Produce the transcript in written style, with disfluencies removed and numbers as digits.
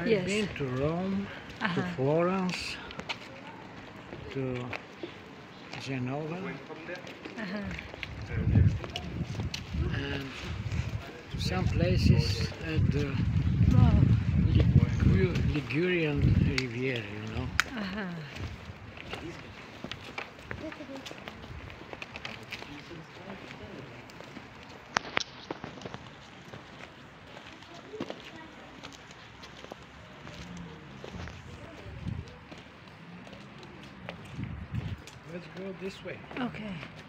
I've been to Rome, to Florence, to Genova, and to some places at the Ligurian Riviera, you know. Let's go this way. Okay.